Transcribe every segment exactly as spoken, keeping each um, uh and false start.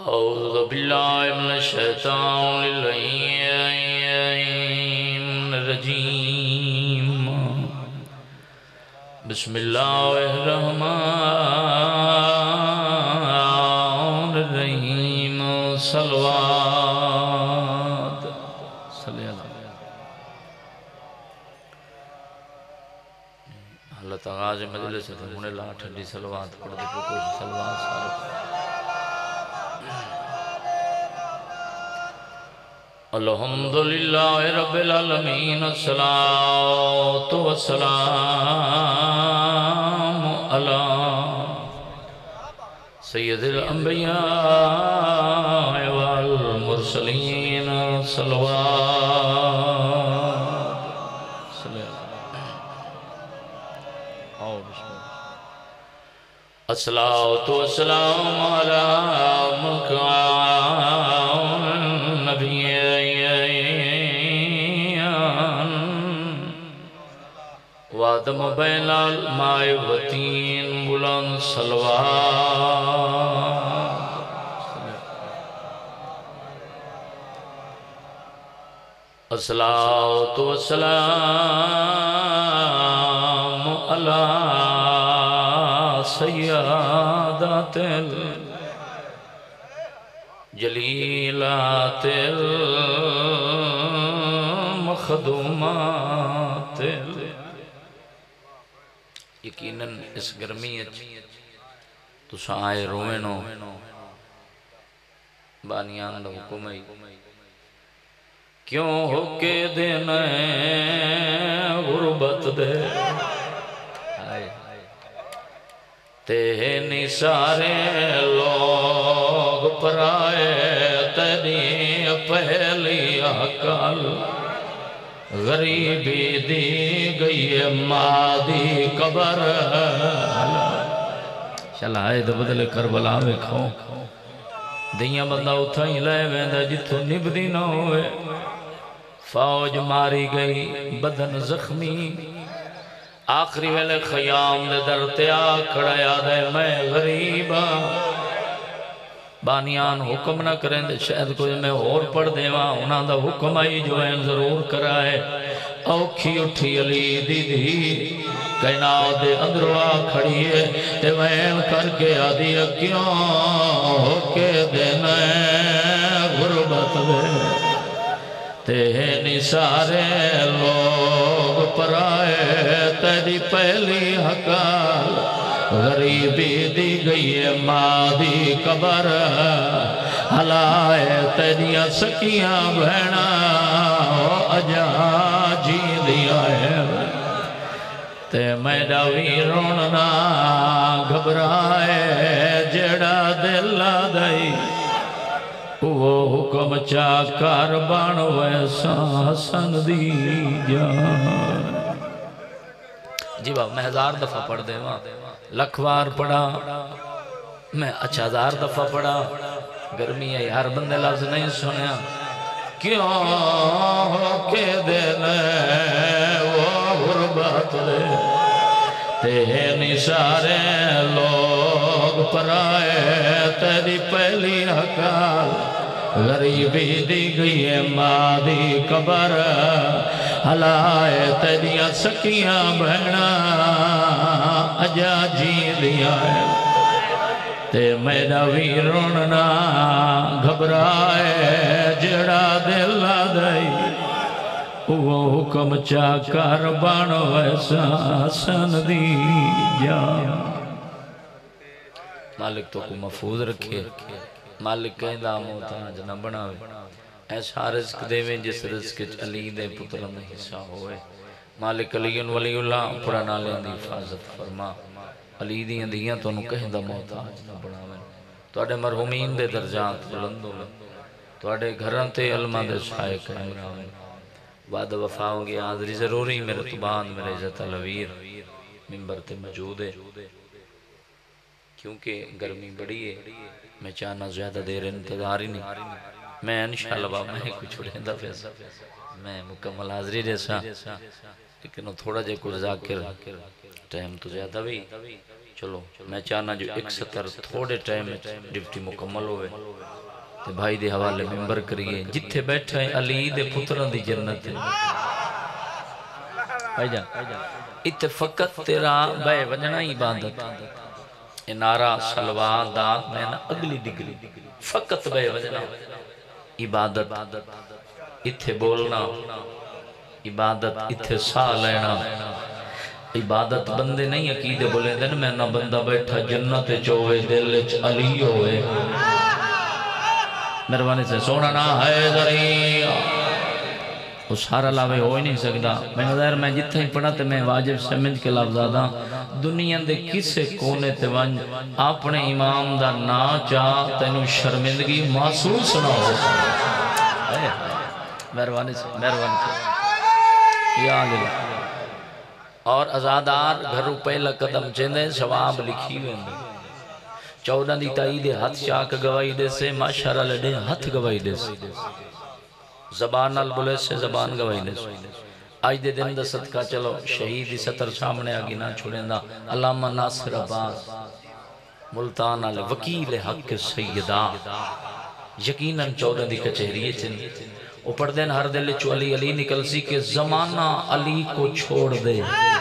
أعوذ بالله من الشيطان الرجيم بسم الله الرحمن الرحيم صلوات صلی اللہ اللہ تغاز مجلس سے ہونے لا ٹھنڈی صلوات پڑھ دے کوئی صلوات سارے الحمدللہ رب العالمین الصلاة والسلام علی سید الانبیاء والمرسلین صلوات الصلاة والسلام علی مقام النبی وادم بین الماء وطین بلند صلوات الصلاة والسلام علی سیادات الجلیلات المخدومات یقیناً اس گرمی تو سائے روینو بانیان دا حکم ہے کیوں ہو کے دینا غربت دے تینی سارے لوگ پرائے تیری پہلی عقل غریبی دی گئی مادی قبر چلائے دے بدلے کربلا میں کھوں دیاں بندہ اتھا ہی لائے ویندہ جتو نبدی نہ ہوئے فوج ماری گئی بدن زخمی آخری ویلے خیام دے درتے آ کھڑا یاد ہے میں غریبا بانیان حکم نہ کریں دے شاید کوئی میں اور پڑھ دے وہاں انہاں دا حکم آئی جو این ضرور کرائے اوکھی اٹھی علی دی دی کہنا دے اندروا کھڑیے تے وین کر کے آدھی کیوں ہو کے دینا غربت دے تینی سارے لوگ پرائے تیری پہلی حقال غریبی دی گئی مادی قبر حلائے تیریاں سکیاں بہنا اجا جی دیا ہے تے میرا ویروننا گھبرائے جڑا دل دائی وہ حکم چاکار بان ویسا حسن دی جان جی باب میں ہزار دفعہ پڑھ دے وہاں لکھوار پڑھا میں اچھا ہزار دفعہ پڑھا گرمی ہے ہر بندے لفظ نہیں سنیا کیوں ہو کے دینے وہ غربت دے تینی سارے لوگ پرائے تیری پہلی حقال غریبی دی گئی مادی قبر حلائے تیریاں سکیاں بہنا اجا جی دیا ہے تے میرا ویروننا گھبرائے جڑا دل دائی وہ حکم چاکار بانو ایسا حسن دی جان مالک تو کو محفوظ رکھے مالک کہندہ محتاج نہ بناوے ایسا رزق دے میں جس رزق علی دے پتر میں حصہ ہوئے مالک علی ولی اللہ پڑھنا لیں دی حفاظت فرما علی دیاں دیاں تو انہوں کہندہ محتاج نہ بناوے تو اڈے مرحومین دے درجات بلندو تو اڈے گھران تے علمہ دے شائع قائم راوے بعد وفا ہوں گے حاضری ضروری میرے تبان میرے عزت الویر ممبر تے موجود ہے کیونکہ گرمی بڑی ہے میں چاہنا زیادہ دیر انتظار ہی نہیں میں انشاءاللہ باب میں کچھ اڑیندہ پیسا میں مکمل حاضری جیسا لیکن تھوڑا جے کچھ ذاکر ٹائم تو زیادہ بھی چلو میں چاہنا جو ایک ستر تھوڑے ٹائم ڈیوٹی مکمل ہوئے تے بھائی دے حوالے ممبر کریے جتھے بیٹھا ہے علی دے پتران دی جنت ہے بھائی جان اتھے فقط تیرا بے وجنہ عبادت انارا سلوات دا میں نا اگلی ڈگری فقط بے وجنہ عبادت اتھے بولنا عبادت اتھے سا لینا عبادت بندے نہیں عقیدے بولے دن میں نہ بندہ بیٹھا جنت چوئے دل چ علی ہوئے مہربانی سے سونا نہ ہے ذریعہ وہ سارا لاوے ہو ہی نہیں سکتا میں نظر میں جتنے ہی پڑھا تے میں واجب سمجھ کے لفظ آدھا دنیا دے کسے کونے تے ونج اپنے امام دا نا چاہ تینو شرمندگی محسوس نہ ہو مہربانی سے مہربانی سے یا اللہ اور ازادار گھروں پہلا قدم چندے ثواب لکھی ہوئے ہیں چودہ دی تائید ہاتھ چاک گواہی دے سے ماشاءاللہ لڑے ہاتھ گواہی دے سے زبان البلے سے زبان گواہی دے سے آج دے دن دا صدقہ چلو شہیدی ستر سامنے آگی نہ چھوڑیں دا علامہ ناصر عباس ملتان علی وکیل حق سیدہ یقیناً چودہ دی کچہریے چنی وہ پڑھ دین ہر دل چو علی علی نکل سی کہ زمانہ علی کو چھوڑ دے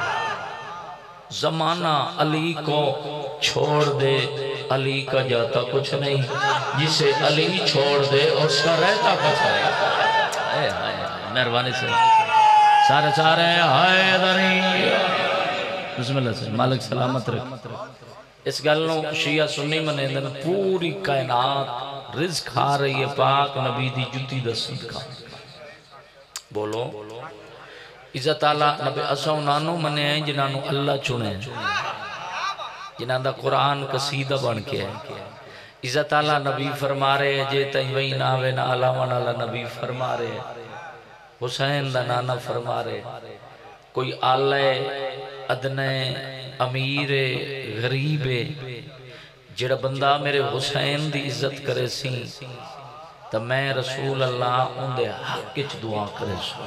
زمانہ علی کو چھوڑ دے علی کا جاتا کچھ نہیں جسے علی چھوڑ دے اس کا رہتا کچھ نہیں مہربانی سے سارے سارے ہائے دری بسم اللہ سے مالک سلامت رکھ اس گلوں شیعہ سنی منے دن پوری کائنات رزق کھا رہی ہے پاک نبی دی جتی دا صدقہ بولو عزت اللہ نبی اسو نانو منے ہیں جنانو اللہ چنے جنان دا قرآن قصیدہ بن کے ہے عزت اللہ نبی فرما رہے ہیں جے تیوئی ناوے نا علاوان اللہ نبی فرما رہے ہیں حسین دا نانا فرما رہے کوئی آلہ ادنے امیر غریب جڑا بندہ میرے حسین دی عزت کرے سی تو میں رسول اللہ ان دے حق کچھ دعا کرے سو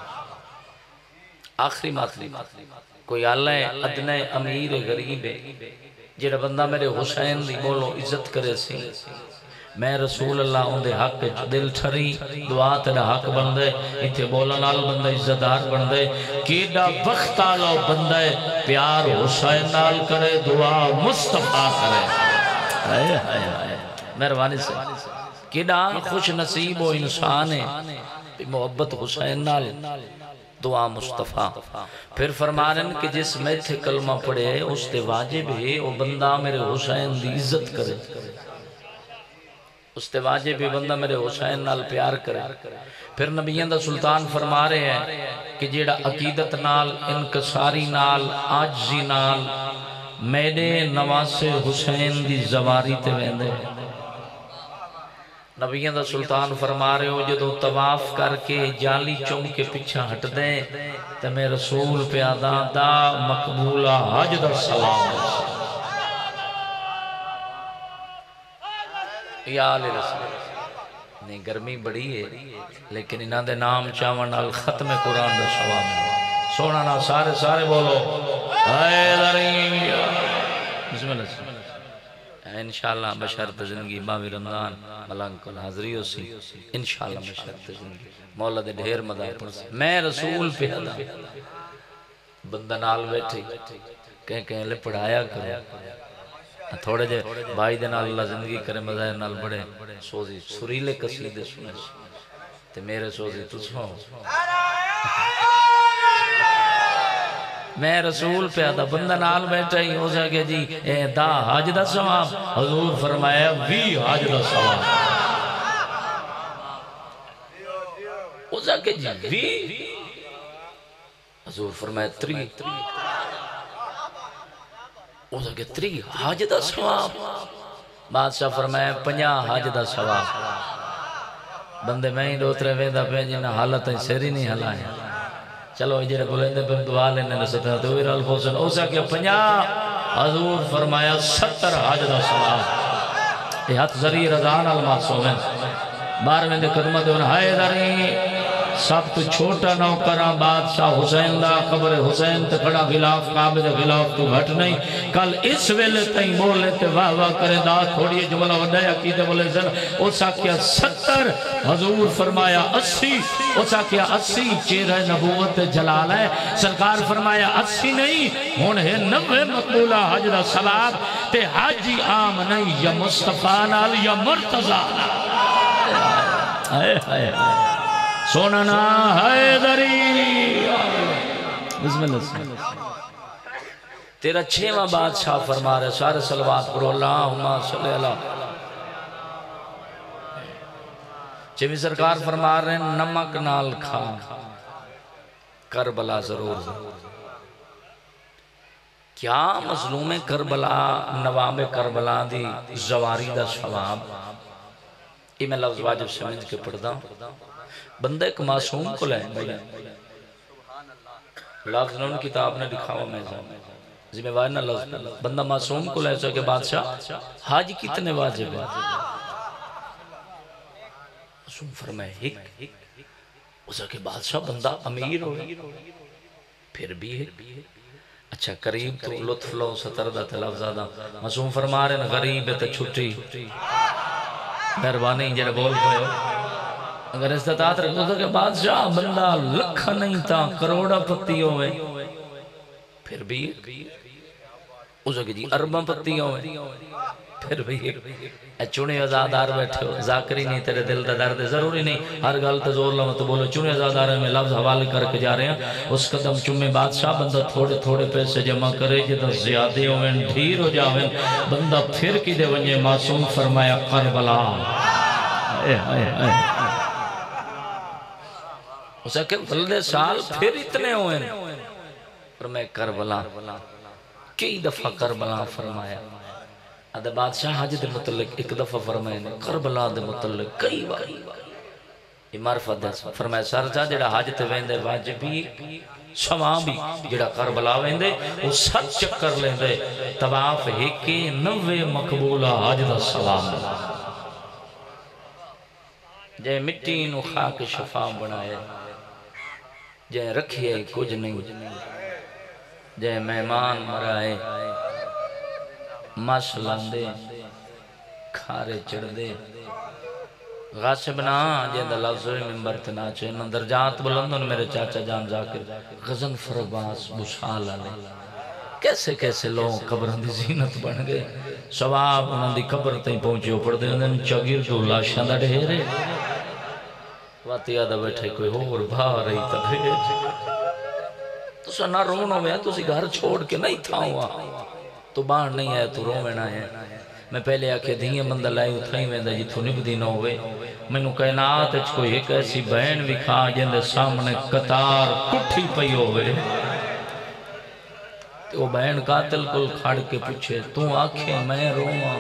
آخری ماتلی کوئی اللہ ادنے امیر غریب جڑا بندہ میرے حسین دی بولو عزت کرے سی میں رسول اللہ ان دے حق کچھ دل ٹھری دعا تیرا حق بندے اتھے بولا نال بندہ عزت دار بندے کیڈا وقت آلو بندے پیار حسین نال کرے دعا مصطفیٰ کرے آئے آئے آئے مہربانی سے کیڈا خوش نصیب و انسان ہے محبت حسین نال دعا مصطفیٰ پھر فرمانن کہ جس میں تھے کلمہ پڑے اس تے واجب ہے وہ بندہ میرے حسین دی عزت کرے اس تے واجب بھی بندہ میرے حسین نال پیار کرے پھر نبیان دا سلطان فرما رہے ہیں کہ جیڑا عقیدت نال انکساری نال آجزی نال میرے نواز حسین دی زواری تے ویندے نبیان دا سلطان فرما رہے ہو جدو طواف کر کے جالی چم کے پچھا ہٹ دیں تے میں رسول پیادا دا مقبولہ حج دا سلام یا علیہ رسول نہیں گرمی بڑی ہے لیکن انہاں دے نام چاون نال ختم قرآن دا ثواب سونا نا سارے سارے بولو اے دری بسم اللہ انشاءاللہ بشرط زندگی باوی رمضان ملنگ کل حاضری ہو سی انشاءاللہ بشرط زندگی مولا دے ڈھیر مدائے پڑھ سی میں رسول پہ ادا بندہ نال بیٹھے کہیں کہیں لے پڑھایا کرو تھوڑے جے بھائی دے نال اللہ زندگی کرے مظاہر نال بڑے سوزی سریلے قصیدے سنے تے میرے سوزی تو سو میں رسول پہ آدھا بندہ نال بیٹھا ہی ہو سکے جی اے دا حج دا ثواب حضور فرمایا وی حج دا ثواب ہو سکے جی وی حضور فرمایا تری ہو سکے تری حج دا ثواب بادشاہ فرمایا پنجا حج دا ثواب بندے میں ہی دوترے ویدہ پہ جنہ حالت ہے سیری نہیں ہلائے چلو جڑے بولے دے پر دعا لینے نے ستا تو ویر الفوسن ہو سکے پنجا حضور فرمایا ستر حج دا ثواب یہ ہاتھ ذریع رضان المعصوم ہے بار میں دے قدمہ دے ہائے داری سب تو چھوٹا نوکراں بادشاہ حسین دا قبر حسین تے کھڑا خلاف کعبے دے خلاف تو گھٹ نہیں کل اس ویلے تائیں بولے تے واہ واہ کرے دا تھوڑی جملہ وڈا عقیدے بولے زن او ساکیا ستر حضور فرمایا اسی او ساکیا اسی چہرہ نبوت جلال ہے سرکار فرمایا اسی نہیں ہون ہے نوے مقبولہ حج دا ثواب تے حج عام نہیں یا مصطفیٰ نال یا مرتضیٰ ہائے ہائے سوننا حیدری بسم اللہ تیرا چھواں بادشاہ فرما رہے سارے صلوات کرو اللہم صلی اللہ چھویں سرکار فرما رہے ہیں نمک نال کھا کربلا ضرور ضرور کیا مظلوم کربلا نواب کربلا دی زواری دا ثواب یہ میں لفظ واجب سمجھ کے پڑھتا ہوں بندہ ایک معصوم کو لائیں لفظ نے ان کتاب نے لکھا ہوا میں ذمہ وار نہ لفظ بندہ معصوم کو لائیں کہ بادشاہ حج کتنے واجب ہے معصوم فرمائے ہک اسا کہ بادشاہ بندہ امیر ہو پھر بھی ہے اچھا قریب تو لطف لو ستردہ تے لفظ آدھا معصوم فرما رہے ہیں غریب ہے تے چھٹی مہربانی جڑے بول گئے ہو اگر استطاعت رکھو تو کہ بادشاہ بندہ لکھا نہیں تھا کروڑا پتی ہوئے پھر بھی اسے کہ جی ارباں پتی ہوئے پھر بھی اے چونے ازادار بیٹھے ہو ذاکری نہیں تیرے دل دا درد ضروری نہیں ہر گل تے زور لوں تو بولو چونے ازادار میں لفظ حوالے کر کے جا رہے ہیں اس قدم چمے بادشاہ بندہ تھوڑے تھوڑے پیسے جمع کرے جدہ زیادے ہوئیں ڈھیر ہو جاویں بندہ پھر کی دے ونجے معصوم فرمایا کربلا اے اے اے اسے کہ بلدے سال پھر اتنے ہوئے فرمایا کربلا کئی دفعہ کربلا فرمایا ادھا بادشاہ حج دے متعلق ایک دفعہ فرمائے کربلا دے متعلق کئی باری یہ معرفت دے فرمائے سرجا جڑا حج تے ویندے واجبی سوابی جڑا کربلا ویندے وہ ست چکر لیندے طواف ہیکے نوے مقبولہ حج دا ثواب جے مٹی نو خاک شفا بنائے جے رکھیے کچھ نہیں جے مہمان مرائے مس لاندے کھارے چڑھ دے غاسب نہ جیندہ لفظ ہوئے ممبر تناچے درجات بلندن میرے چاچا جان ذاکر غزن فرباس بشال آلے کیسے کیسے لوگ قبران دی زینت بن گئے سواب انہوں دی قبر تیں پہنچے ہو پڑھ دے انہوں چگیر جو لاشاں دا ڈھیرے واتی آدھا بیٹھے کوئی اور بھا رہی تا بھیج تو سا نہ رونا ہویا تو اسی گھر چھوڑ کے نہیں تھا ہوا تو باہر نہیں آیا تو رو میں نہ آیا میں پہلے آکے دھیئے بندہ لائی اتھائی میں دا جی تو نب دی نہ ہوئے میں نو کائنات اچھ کوئی ایک ایسی بہن بھی کھا جن دے سامنے قطار کٹھی پئی ہوئے تو وہ بہن قاتل کل کھاڑ کے پوچھے تو آنکھیں میں روما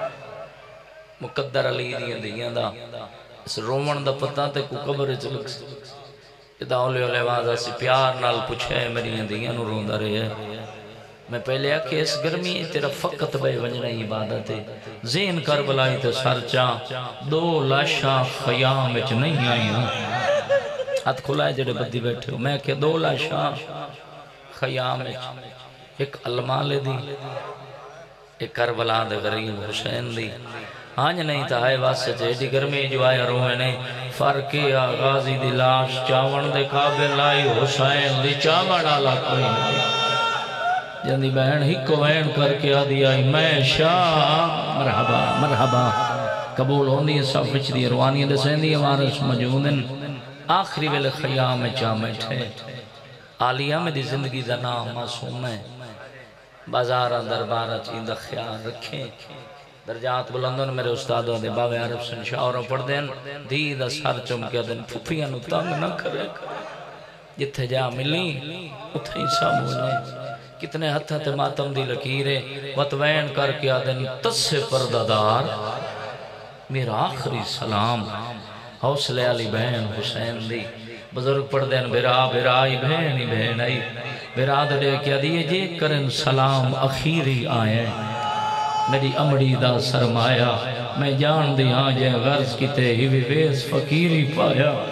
مقدر علی دیئے دیئے دا اس رومن دا پتہ تے کو قبر چلک سے دا اولی اولی وازہ سے پیار نال پوچھے میری دیئے نو روندہ رہے میں پہلے آکے اس گرمی تیرا فقط بے ونجنہ عبادت ہے زین کربلائی تے سرچا دو لاشاں خیام اچھ نہیں آئی ہوں ہاتھ کھلائے جڑے بدی بیٹھے ہو میں کہ دو لاشاں خیام اچھ ایک علمال دی ایک کربلا دے غریب حسین دی آنج نہیں تھا ہے واسے جے دی گرمی جو آیا روئے نے فرقی آغازی دی لاش چاون دے قابل آئی حسین دی چاون آلا کوئی نہیں جندی بہن ہی کو وین کر کے آدھی آئی میں شاہ مرحبا مرحبا قبول ہوندی ہے سب وچ دی روانی دے سیندی ہمارے اس مجودن آخری ویلے خیام میں جامع تھے عالیہ میں دی زندگی دا نام معصوم ہے بازارہ دربارہ چیندہ خیال رکھیں درجات بلندن میرے استادوں دے باوے عرب سن شاوروں پڑھ دین دید سر چمکے دن پھوپیاں نو تنگ نہ کرے جتھے جا ملی اتھے ہی سامونے کتنے ہتھا تے ماتم دی لکیرے وطوین کر کے آدن تس پردادار میرا آخری سلام حوصلے علی بہن حسین دی بزرگ پڑھ دین برا برائی بہنی بہنائی برادرے کیا دیئے جے کرن سلام اخیری آئے میری امڑی دا سرمایا میں جان دی آجے غرض کیتے ہی بھی بیس فقیری پایا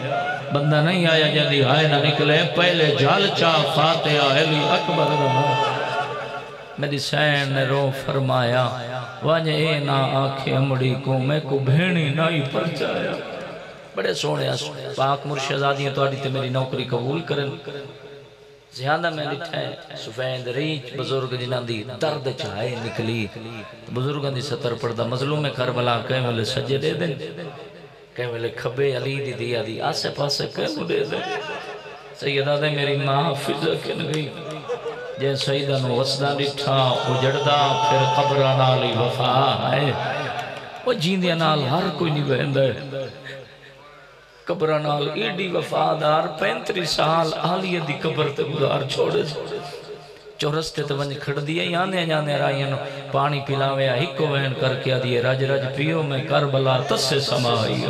بندہ نہیں آیا جدی ہائے نہ نکلے پہلے جال چا فاتحہ علی اکبر رہا میری سین نے رو فرمایا واجہ اے نہ آنکھیں امڑی کو میں کو بھینی نہیں پرچایا بڑے سونے پاک مرشدادیاں تو آڑی تے میری نوکری قبول کرن زیادہ میں لٹھا ہے سفید ریچ بزرگ جنہاں دی درد چاہے نکلی بزرگاں دی ستر پردہ مظلوم کربلا کہیں ملے سجے دے دیں کہیں ملے کھبے علی دی دیا دی آسے پاسے کہیں ملے دے سیدہ دے میری ماں فضا کن گئی جے سیدہ نو وسدہ لٹھا اجڑدہ پھر قبرہ نالی وفا ہے وہ جیندیاں نال ہر کوئی نہیں بہن دے قبرہ نال ایڈی وفادار پینتری سال آلیہ دی قبر تے گزار چھوڑے چورستے تے ونج کھڑ دیئے یانے یانے رائیاں پانی پلاوے ہکو وین کر کے دیئے رج رج پیو میں کربلا تسے سمائی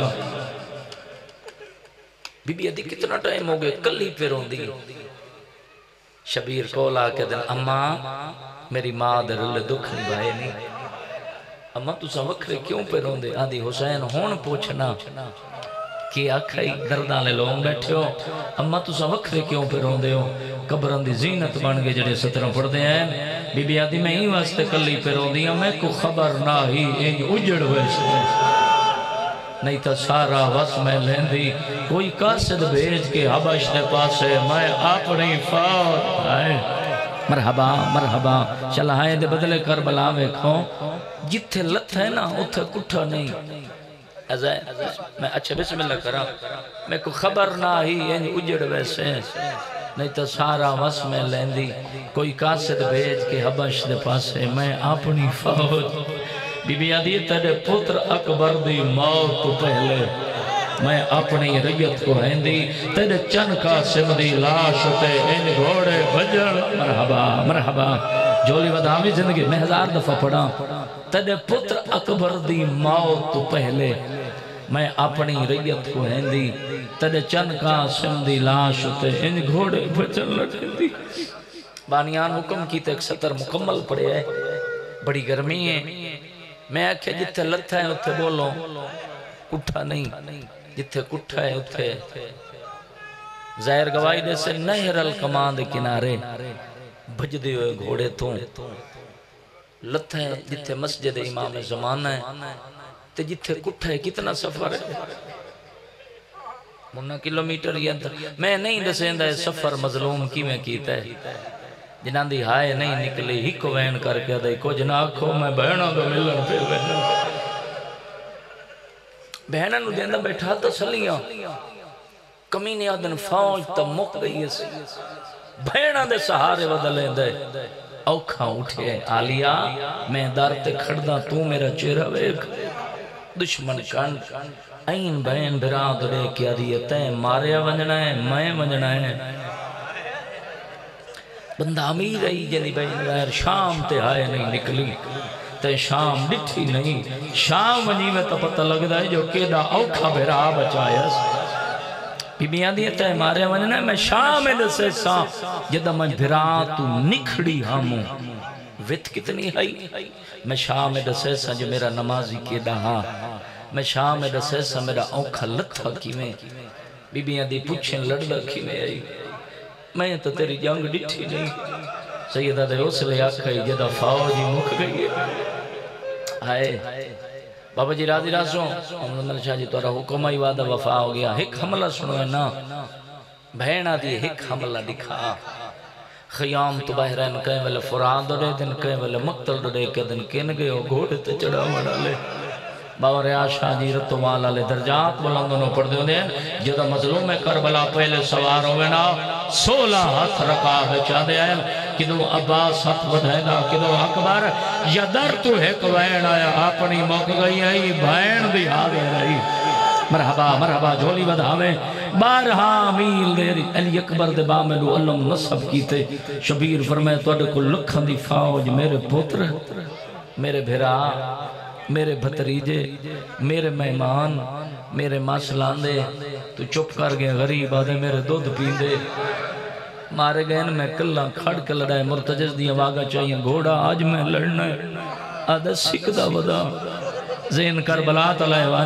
بی بی ادھی کتنا ٹائم ہو گئے کل ہی پھر ہوں دی شبیر کولا کے دن اماں میری ماں در اللہ دکھ نہیں بھائے نہیں اماں تو سا وکھرے کیوں پھر ہوں دے آدھی حسین ہون پوچھنا کہ آکھائی دردان لے لوگ بیٹھے ہو اماں تو سا وکھرے کیوں پھر ہوں دے ہو قبران دی زینت بن گئے جڑے سترہ پڑھ دے ہیں بی بی آدھی میں ہی واسطے کلی پھر ہوں دیا میں کو خبر نہ ہی این اجڑ ویسے نہیں تا سارا وس میں لیندی کوئی قاصد بھیج کے حبش دے پاسے میں اپنی فوت آئے مرحبا مرحبا چلائے دے بدلے کربلا میں کھوں جتھے لت ہے نا اتھے کٹھا نہیں میں اچھا بسم اللہ کرا میں کو خبر نہ ہی یعنی اجڑ ویسے نہیں تو سارا وس میں لیندی کوئی قاصد بھیج کے حبش دے پاسے میں اپنی فوت بی بی آدھی تیرے پتر اکبر دی موت تو پہلے میں اپنی ریت کو ہیندی تیرے چن قاسم دی لاش تے ان گھوڑے بجڑ مرحبا مرحبا جولی ودامی زندگی میں ہزار دفعہ پڑھا تیرے پتر اکبر دی موت تو پہلے میں اپنی ریت کو ہیندی تیرے چن قاسم دی لاش تے ان گھوڑے بجڑ لٹھندی بانیان حکم کی تے ایک سطر مکمل پڑے ہے بڑی گرمی ہے میں آکھے جتھے لتھا ہے اتھے بولو کٹھا نہیں جتھے کٹھا ہے اتھے ظاہر گواہی دے سے نہر الکمان دے کنارے بھج دے ہوئے گھوڑے تو لتھا ہے جتھے مسجد امام زمانہ ہے تے جتھے کٹھا ہے کتنا سفر ہے منہ کلومیٹر یا میں نہیں دسیندہ ہے سفر مظلوم کی میں کیتا ہے جنہاں دی ہائے نہیں نکلی ہی کو وین کر کے دائی کو جنہاں کھو میں بہنوں کو ملن پھر بہنوں بہنوں نو دیندہ بیٹھا تا سلیاں کمینی آدن فوج تا مک گئی سی بہنوں دے سہارے بدلیں دے اوکھاں اٹھے آلیا میں دار تے کھڑدا تو میرا چہرہ ویک دشمن کنڈ این بہن برادرے کیا دیتے ماریا ونجنا ہے میں ونجنا ہے بندہ امیر رہی جنی بہن غیر شام تے آئے نہیں نکلی تے شام ڈٹھی نہیں شام ونی میں تو پتہ لگ دا ہے جو کیدہ اوکھا بھرا بچایا بی بیاں دیئے تے مارے وننا ہے میں شام میں دسے سا جدہ میں بھرا تو نکھڑی ہموں وت کتنی ہائی میں شام میں دسے سا جو میرا نمازی کیدہ ہاں میں شام میں دسے سا میرا اوکھا لتھا کی میں بی بیاں دی پوچھیں لڑ لکھی میں آئی میں تو تیری جنگ ڈٹھی نہیں سیدہ دے اس لئے آکھائی جدہ فوجی مکھ گئی آئے بابا جی راضی رازوں محمد ملک شاہ جی تو رہا حکم آئی وعدہ وفا ہو گیا ایک حملہ سنو ہے نا بہنہ دی ایک حملہ دکھا خیام تو بہرین کہیں والے فران دے دن کہیں والے مقتل دے کے دن کن گئے ہو گھوڑے تے چڑھا وڑا لے بابا ریاض شاہ جی رتو والا لے درجات بلندنوں پڑھ دے دیں جدہ مظلوم کربلا پہلے سوار ہوئے نا سولہ ہاتھ رکا بچا دے آئے کدو عباس ہاتھ بدھائے گا کدو اکبر یا در تو ایک وین آیا اپنی موقع گئی آئی بھین بھی آگے رہی مرحبا مرحبا جھولی بدھاوے بارہا میل دے علی اکبر دے بامنو علم نصب کیتے شبیر فرمائے تو اڈے کو لکھن دی فوج میرے پوتر میرے بھرا میرے بھتریجے میرے مہمان میرے ماسلان دے تو چپ کر گئے غریب آدھے میرے دودھ پین دے مارے گئے میں کلہ کھڑ کے لڑائے مرتجز دیا واگا چاہیے گھوڑا آج میں لڑنا ہے آدھے سکھ دا ودا زین کربلا تلائے وان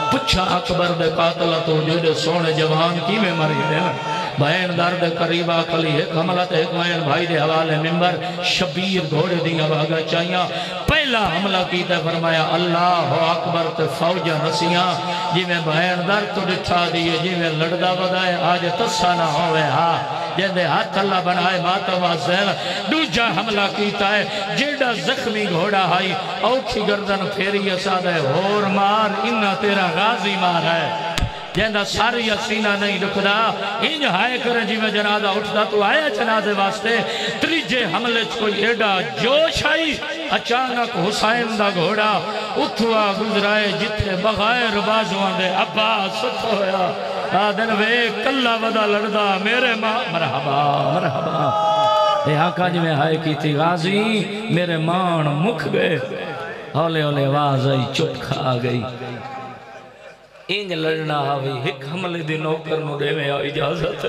پچھا اکبر دے قاتل تو جو سونے جوان کی میں مری دے بہن درد قریبا کلی ایک حملہ تے ایک وین بھائی دے حوالے ممبر شبیر گھوڑے دیا باگا چاہیاں پہلا حملہ کی تے فرمایا اللہ اکبر تے فوجہ نسیاں جی میں بہن درد تو ڈٹھا دیئے جی میں لڑدہ بدائے آج تسا نہ ہوئے ہاں جیندے ہاتھ اللہ بنائے ماتم آزین دوجہ حملہ کیتا ہے جیڑا زخمی گھوڑا آئی اوکھی گردن پھیری اسادہ ہور مار انہا تیرا غازی مار ہے جیندہ ساری سینہ نہیں رکھدا انج ہائے کریں جی میں جنازہ اٹھدا تو آیا جنازے واسطے تریجے حملے کوئی ایڈا جوش آئی اچانک حسین دا گھوڑا اتھوا گزرائے جتھے بغیر بازوان دے عباس ست ہویا آدن وے کلہ ودا لڑدا میرے ماں مرحبا مرحبا اے آقا جی میں ہائے کی تھی غازی میرے مان مکھ گئے ہولے ہولے آواز آئی چپ کھا گئی انج لڑنا ہوئی ایک حملے دی نوکر نو دے میں اجازت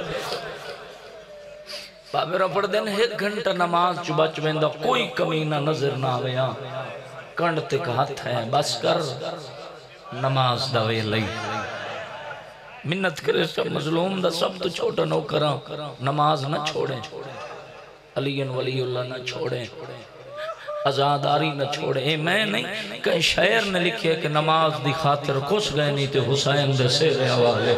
بابیرہ پڑھ دین ایک گھنٹہ نماز چبا چویندہ کوئی کمینہ نظر نہ ہویا کنڈ تک ہاتھ ہے بس کر نماز دوے لئی منت کرے سب مظلوم دا سب تو چھوٹا نوکران نماز نہ چھوڑیں علی ولی اللہ نہ چھوڑیں ازاداری نہ چھوڑے اے میں نہیں کہ شاعر نے لکھے کہ نماز دی خاطر کس گئے نہیں تے حسین دے سیرے حوالے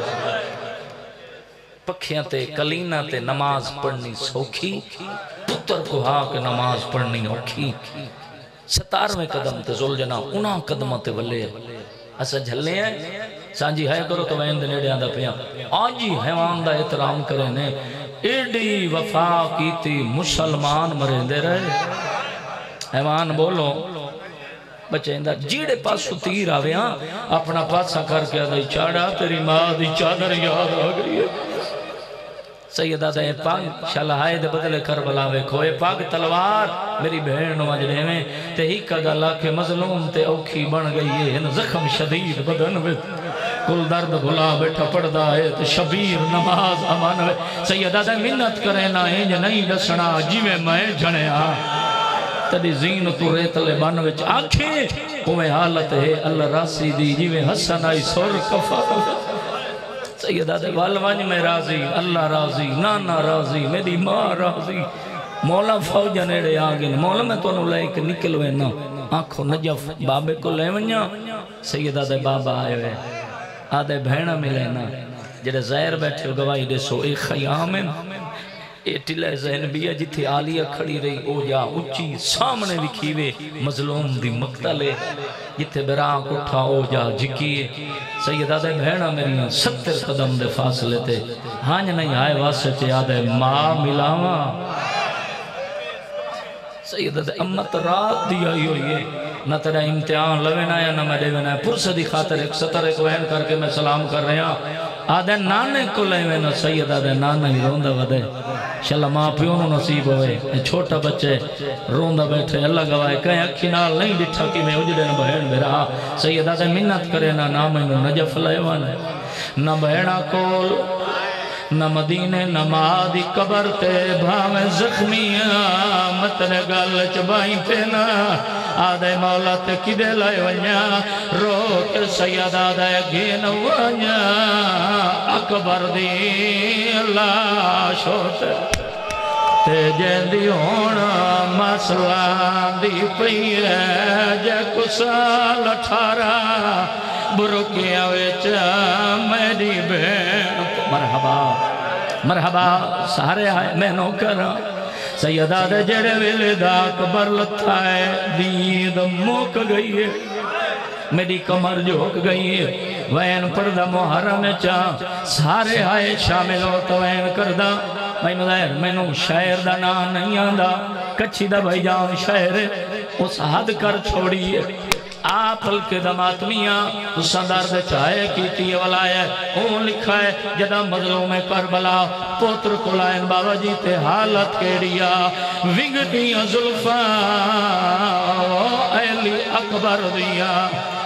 پکھیاں تے کلینہ تے نماز پڑھنی سوکھی پتر کو ہاں کہ نماز پڑھنی اوکھی ستارویں قدم تے زلجنا انہاں قدمہ تے ولے اسا جھلے ہیں سانجی ہے کرو تو وین دے نیڑے آندہ پیا آجی حیوان دا احترام کرے نے ایڈی وفا کی تھی مسلمان مرے دے رہے حیوان بولو بچے اندر جیڑے پاسو تیر آوے ہاں اپنا پاسا کر کے آدھائی چاڑا تیری ماں دی چادر یاد آ گئی ہے سیدہ دے پاک شلہائے دے بدلے کربلا ویکھو اے پاک تلوار میری بہن وجڑے میں تے ہی کا گلا کے مظلوم تے اوکھی بن گئی ہے ان زخم شدید بدن میں کل درد بھلا بیٹھا پڑھدا ہے تے شبیر نماز امان ہے سیدہ دے منت کرے نا انج نہیں دسنا جی میں میں جھنے ہاں تدی زین تو ریتلے بان وچ آنکھیں کوئے حالت ہے اللہ راسی دی جی میں حسن آئی سور کفا سیدہ دے والوانج میں راضی اللہ راضی نانا راضی میری ماں راضی مولا فوجہ نیڑے آگن مولا میں تو انہوں لے کے نکلوے نا آنکھوں نجف بابے کو لے ونیا سیدہ دے بابا آئے ہوئے آدھے بھینا ملے نا جڑے زہر بیٹھے گواہی دے سو ایک خیام اے ٹلے ذہن بھی ہے جتھے آلیہ کھڑی رہی او جا اچھی سامنے لکھیوے مظلوم دی مقتلے جتھے براک اٹھا او جا جھکیے سیدہ دے بہنہ میری ستر قدم دے فاصلے تے ہانج نہیں آئے واسے تے آدھے ماں ملاوا سیدہ دے امت رات دی آئی ہوئی ہے نہ تیرا امتحان لوینا یا نہ میں دیوینا ہے پرس دی خاطر ایک ستر ایک وین کر کے میں سلام کر رہے ہیں آدھے نانے کو لیوینا سیدہ دے نانا ہی روندہ ودے شاءاللہ ماں پیونوں نصیب ہوئے چھوٹا بچے روندہ بیٹھے اللہ گواہ کہیں اکھی نال نہیں ڈٹھا کی میں اجڑے نہ بہن میرا سیدہ دے منت کرے نہ نام انہوں نجف لیوان نہ بہنہ کول نہ مدینے نہ مادی قبر تے بھامے زخمیاں متنے گل چبائیں پینا آدھے مولا تے کدے لائے ونیا رو کے سیدہ دے گین ونیا اکبر دی اللہ شوتے تے جیندی ہونا مسئلہ دی پئیے جے کسال اٹھارا برکیاں ویچا میری بین مرحبا مرحبا سارے آئے میں نو کرا سیدہ دے جڑے ویلے دا اکبر لتھا ہے دید موک گئی ہے میری کمر جھوک گئی ہے وین پردہ محرم چاہ سارے آئے شامل ہو تو وین کردہ بھائی مظاہر میں نو شاعر دا نا نہیں آندہ کچھی دا بھائی جان شاعر اس حد کر چھوڑی ہے آپ ہلکے دماتمیاں سندر دے چاہے کیتی والا ہے اون لکھا ہے جدہ مظلوم کربلا پوتر کلائن بابا جی تے حالت کیڑیا وگدیاں ظلفاں ایلی اکبر دیا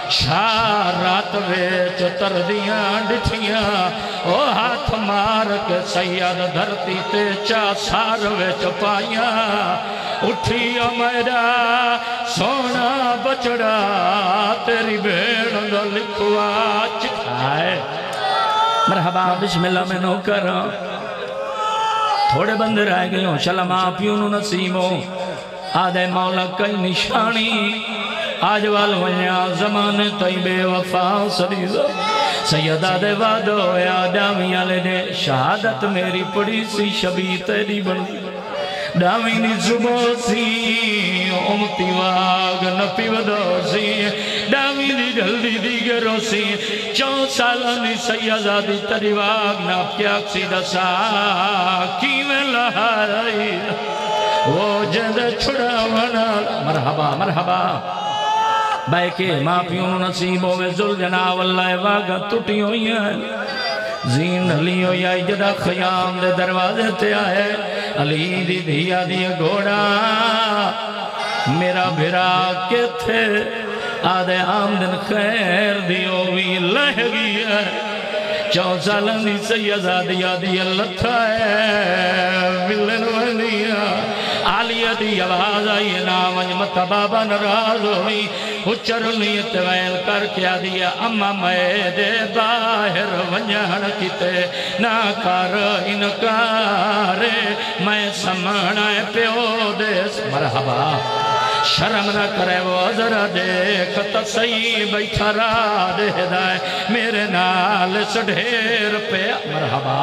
شاہ رات ویچ تردیاں ڈٹھیاں او ہاتھ مار کے سید دھرتی تے چا سار ویچ پائیاں اٹھیا میرا سونا بچڑا تیری بیڑ دا لکھوا چکھائے مرحبا بسم اللہ میں نو کرا تھوڑے بندے رہ گئے ہوں شلم آپیوں نو نصیبوں آدھے مولا کئی نشانی آج والویا زمانے طیبے وفا صدیزہ سیدہ دے وادو یا ڈامیاں لے دے شہادت میری پڑی سی شبی تیری بندی ڈامی دی زبو سی امتی واگ نپی ودو سی ڈامی دی جلدی دی گرو سی چون سالانی سیدہ دی تری واگ ناپ کیا کسی دسا کی میں لہائی وہ جند چھڑا ونا مرحبا مرحبا بے کے ماں پیوں نصیبوں میں ذل جناب اللہ واگا ٹوٹی ہوئی ہیں زین علی ہوئی آئی جدہ خیام دے دروازے تے آئے علی دی دھیا دی گھوڑا میرا بھرا کے تھے آدھے آمدن خیر دیو بھی لہ گئی ہے چون سالن دی سیدہ دیا دی اللہ تھا ہے ملن ونیا آلیہ دی آواز آئی نام انجمت بابا نراز ہوئی اچر نیت ویل کر کیا دیا اما میں دے باہر ونجھن کیتے نہ کر انکار میں سمنا پیو دیس مرحبا شرم نہ کرے وہ ذرا دیکھ تسئی بیٹھا را دے دائے میرے نال سڑھیر پہ مرحبا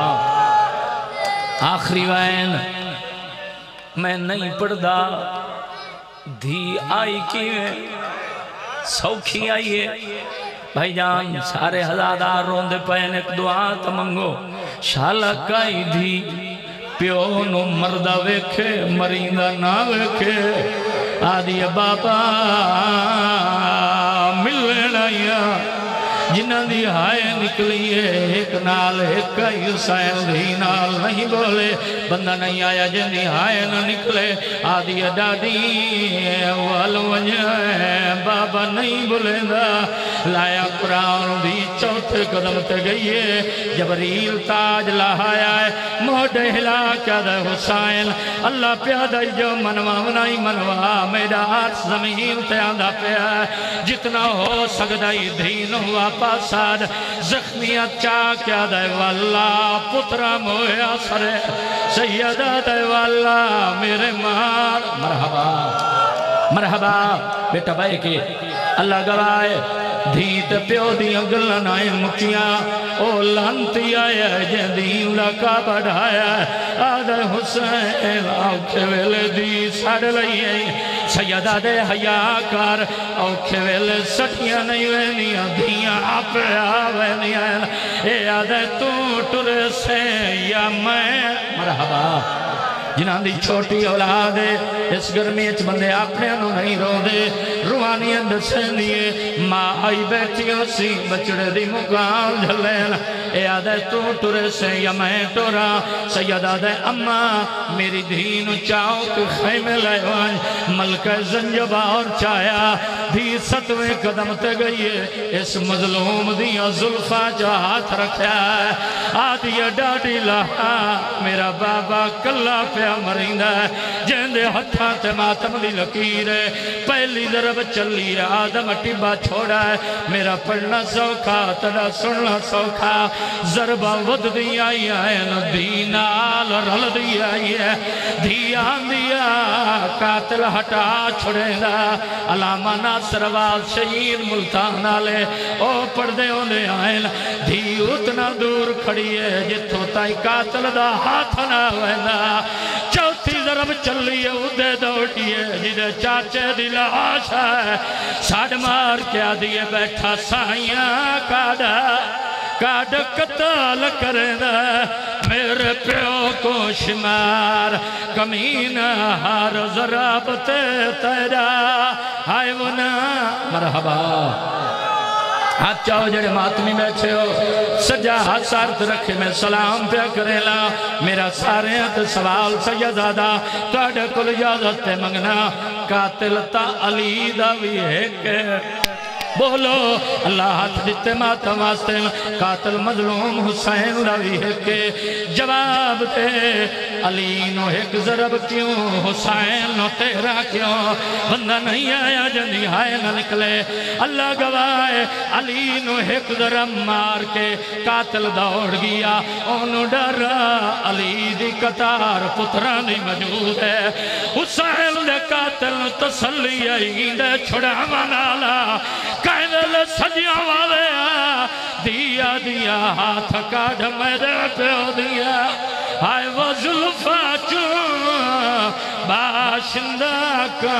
آخری وین میں نہیں پڑھدا دھی آئی کی میں سوکھی آئیے بھائی جان سارے ہزادار روندے پہن ایک دعا تمنگو شالا کائی دھی پیو نو مردہ ویکھے مریندہ نہ ویکھے آدھی بابا ملنا یا جنہ دی ہائے نکلیے ایک نال ایک حسین دی نال نہیں بولے بندہ نہیں آیا جن دی ہائے نہ نکلے آدھی دادی والوجہ بابا نہیں بولے دا لایا قرآن دی چوتھے قدم تے گئیے جبریل تاج لایا ہے موڑے ہلا کیا دے حسین اللہ پیادہ جو منوا منائی منوا میرا آرس زمین تے آندھا پیا جتنا ہو سکدائی دین ہوا پاساد زخمیت چاہ کیا دے واللہ پترہ مویا سرے سیدہ دے واللہ میرے مار مرحبا مرحبا بیٹا بھائی کے اللہ گوائے دھیت پیو دیا گلن آئے مکیاں او لانتی آیا جن دین لکا بڑھایا آدھے حسین آوکھے ویلے دی ساڑ لئیے سیدہ دے حیاء کار اوکھے ویلے سٹیاں نہیں وینیاں دھیاں آپ آوینیاں اے آدھے تو ٹرے سے یا میں مرحبا جنہاں دی چھوٹی اولاد ہے اس گرمی اچ بندے اپنے انہوں نہیں رو دے روانی اندر سے دیئے ماں آئی بیٹھیوں سی بچڑے دی مقام جھلین اے آدھے تو ٹرے سے یا میں ٹورا سیدہ دے اماں میری دھین چاہو کہ خیمے لائیوان ملکہ زنجبہ اور چایا دھی ستویں قدم تے گئیے اس مظلوم دیا ظلفہ جو ہاتھ رکھیا ہے آدھی ڈاڑی لہا میرا بابا کلا پہ مریندہ ہے جہندے ہتھاں تے ماتم دی لکیر ہے پہلی ضرب چلی ہے آدم ٹبا چھوڑا ہے میرا پڑھنا سوکھا تڑا سننا سوکھا ضربہ ود دی آئی ہے دینال رل دی آئی ہے دھیان دیا قاتل ہٹا چھڑے دا علامہ ناصر واز شہید ملتان آلے او پردے ہونے آئے دھی اتنا دور کھڑی ہے جتو تائی قاتل دا ہاتھ نہ وینا چوتھی ضرب چلی ہے ادھے دوڑی ہے جدے چاچے دل آشا ہے ساڑھ مار کیا دیئے بیٹھا سائیاں کاڑا کاڑا قتال کرنا میرے پیو کو شمار کمین ہار ضرب تے تیرا آئے ونا مرحبا ہاتھ چاہو جڑے ماتمی بیٹھے ہو سجا ہاتھ سارت رکھے میں سلام پہ کرے لا میرا سارے ہاتھ سوال سیدادہ توڑے کل اجازت منگنا قاتل تا علی دا بھی ہے کہ بولو اللہ ہاتھ دیتے ماتم واسطے قاتل مظلوم حسین روی ہے کہ جواب دے علی نو ایک ضرب کیوں حسین نو تیرا کیوں بندہ نہیں آیا جنی ہائے نہ نکلے اللہ گواہ علی نو ایک ضرب مار کے قاتل دوڑ گیا انہوں ڈر علی دی قطار پتران دی موجود ہے حسین دے قاتل تسلی آئی دے چھڑا منالا کہنے سجیاں والے دیا دیا ہاتھ کاڑھ میرے پیو دیا آئے وہ ظلفہ چون باشندہ کا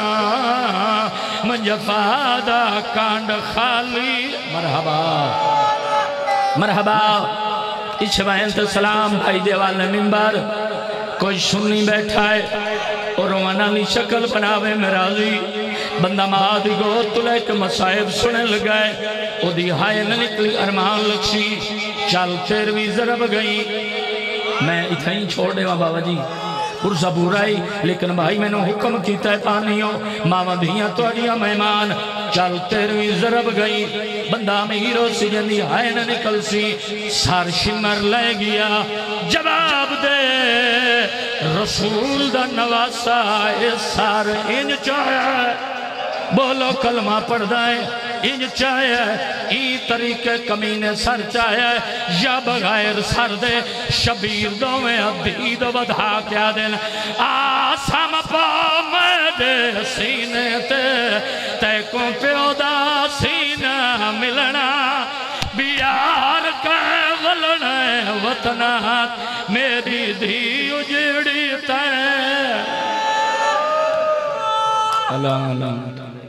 منجفادہ کانڈ خالی مرحبا مرحبا اشوائن سلام بھائی دیوال ممبر کوئی سنی بیٹھا ہے اور روانانی شکل بناوے مراضی بندہ مادی گو تلے کے مسائب سنے لگائے او دی ہائے نہ نکلی ارمان لکشی چال تیروی ضرب گئی میں اتنا ہی چھوڑ دے وہاں بابا جی پرسا بورائی لیکن بھائی میں نے حکم کیتا ہے پانیوں ماما دھیاں توڑیاں مہمان چال تیروی ضرب گئی بندہ میرو سی جندی ہائے نہ نکل سی سار شمر لے گیا جواب دے رسول دا نواسا اے سار انج چاہے بولو کلمہ پڑھ دائیں انج چاہے ای طریقے کمینے سر چاہے یا بغیر سر دے شبیر دو میں عبید بدھا کیا دن آسام پا میں دے سینے تے تے کو پیودا سینہ ملنا بیار کا غلنا وطنات میری دھی اجڑی تے اللہ اللہ